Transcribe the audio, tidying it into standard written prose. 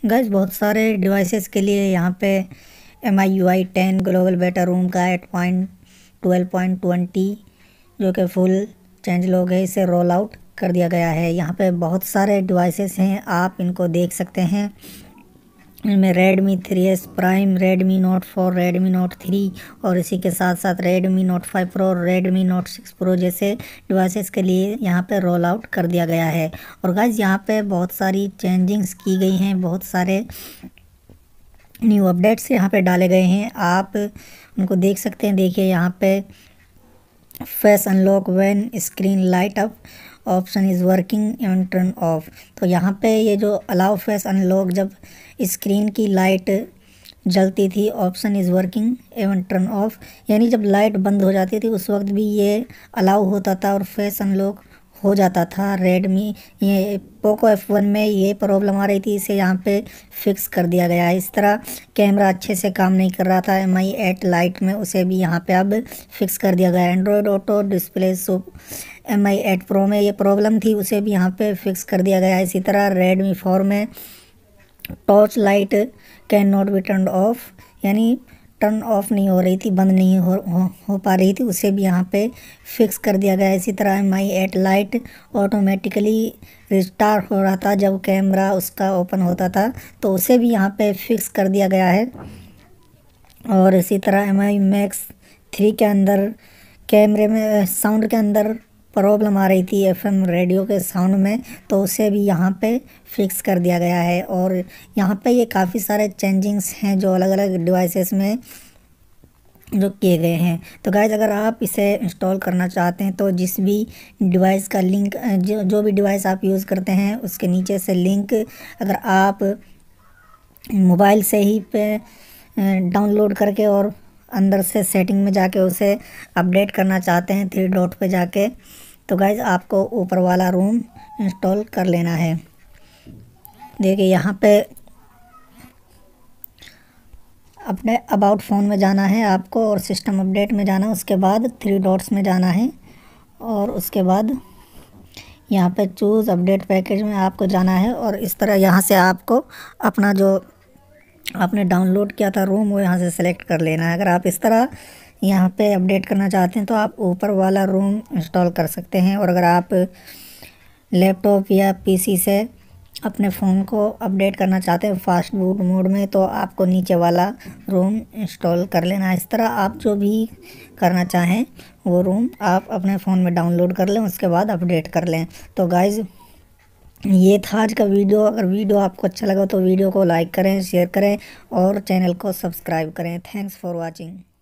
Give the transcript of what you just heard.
Guys बहुत सारे devices के लिए यहाँ पे MIUI 10 ग्लोबल बेटा रूम का 8.12.20 जो कि फुल चेंज लॉग है, इसे रोल आउट कर दिया गया है। यहाँ पे बहुत सारे डिवाइसेस हैं, आप इनको देख सकते हैं। इनमें Redmi 3S prime, Redmi Note 4, Redmi Note 3 और इसी के साथ साथ Redmi Note 5 Pro और Redmi Note 6 Pro जैसे डिवाइसेस के लिए यहाँ पे रोल आउट कर दिया गया है। और गाइस यहाँ पे बहुत सारी चेंजिंग्स की गई हैं, बहुत सारे न्यू अपडेट्स यहाँ पे डाले गए हैं, आप उनको देख सकते हैं। देखिए यहाँ पे face unlock when screen light up option is working and turn off. तो यहाँ पे ये जो अलाउ फेस अनलॉक, जब स्क्रीन की लाइट जलती थी, ऑप्शन इज़ वर्किंग एवं टर्न ऑफ, यानी जब लाइट बंद हो जाती थी उस वक्त भी ये अलाउ होता था और फेस अनलॉक हो जाता था। रेडमी ये पोको F1 में ये प्रॉब्लम आ रही थी, इसे यहाँ पे फिक्स कर दिया गया है। इस तरह कैमरा अच्छे से काम नहीं कर रहा था MI 8 लाइट में, उसे भी यहाँ पे अब फिक्स कर दिया गया है। Android auto display MI 8 pro में ये प्रॉब्लम थी, उसे भी यहाँ पे फिक्स कर दिया गया है। इसी तरह Redmi 4 में torch light can not be turn off, यानी टर्न ऑफ नहीं हो रही थी, बंद नहीं हो पा रही थी, उसे भी यहाँ पे फिक्स कर दिया गया है। इसी तरह MI 8 लाइट ऑटोमेटिकली रिस्टार्ट हो रहा था जब कैमरा उसका ओपन होता था, तो उसे भी यहाँ पे फिक्स कर दिया गया है। और इसी तरह MI Max 3 के अंदर कैमरे में साउंड के अंदर प्रॉब्लम आ रही थी FM रेडियो के साउंड में, तो उसे भी यहाँ पे फिक्स कर दिया गया है। और यहाँ पे ये काफ़ी सारे चेंजिंग्स हैं जो अलग अलग डिवाइसेस में जो किए गए हैं। तो गाइस अगर आप इसे इंस्टॉल करना चाहते हैं तो जिस भी डिवाइस का लिंक, जो भी डिवाइस आप यूज़ करते हैं उसके नीचे से लिंक, अगर आप मोबाइल से ही पे डाउनलोड करके और अंदर से सेटिंग में जाके उसे अपडेट करना चाहते हैं 3 डॉट पे जाके, तो गाइज आपको ऊपर वाला रूम इंस्टॉल कर लेना है। देखिए यहाँ पे अपने अबाउट फ़ोन में जाना है आपको और सिस्टम अपडेट में जाना है, उसके बाद 3 डॉट्स में जाना है और उसके बाद यहाँ पे चूज़ अपडेट पैकेज में आपको जाना है। और इस तरह यहाँ से आपको अपना जो आपने डाउनलोड किया था रूम वो यहाँ से सेलेक्ट कर लेना है। अगर आप इस तरह यहाँ पे अपडेट करना चाहते हैं तो आप ऊपर वाला रूम इंस्टॉल कर सकते हैं। और अगर आप लैपटॉप या PC से अपने फ़ोन को अपडेट करना चाहते हैं फास्ट बूट मोड में, तो आपको नीचे वाला रूम इंस्टॉल कर लेना है। इस तरह आप जो भी करना चाहें वो रूम आप अपने फ़ोन में डाउनलोड कर लें, उसके बाद अपडेट कर लें। तो गाइज़ ये था आज का वीडियो। अगर वीडियो आपको अच्छा लगा तो वीडियो को लाइक करें, शेयर करें और चैनल को सब्सक्राइब करें। Thanks for watching.